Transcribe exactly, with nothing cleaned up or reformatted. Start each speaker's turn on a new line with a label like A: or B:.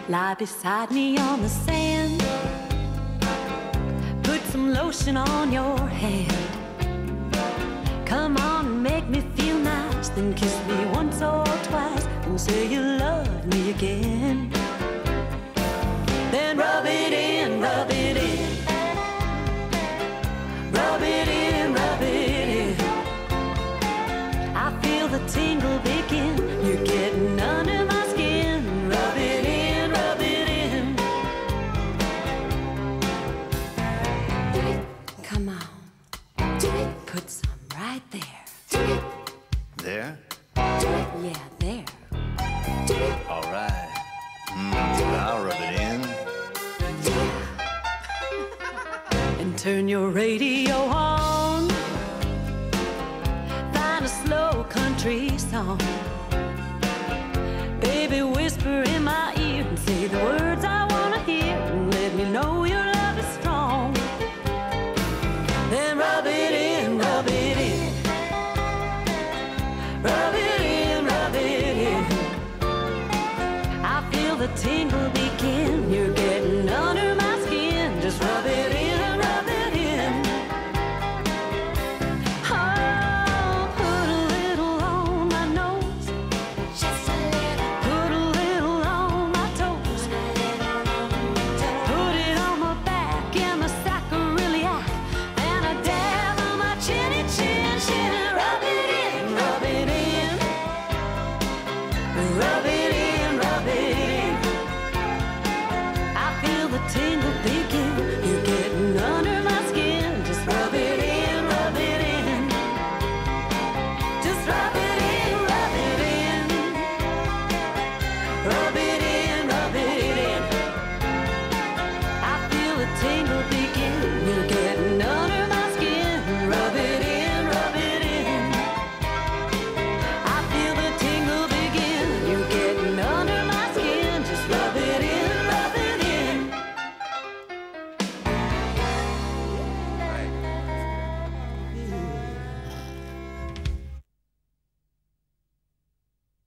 A: Lie beside me on the sand. Put some lotion on your hand. Come on and make me feel nice. Then kiss me once or twice and say you love me again. Then rub it in, rub it in. Rub it in, rub it in. I feel the tingle begin. You're getting under my skin. Rub it in, rub it in. Come on. Put some right there.
B: There?
A: Yeah, there.
B: All right. Mm, I'll rub it in.
A: And turn your radio on. Find a slow country song. Baby, whisper in my ear and say the word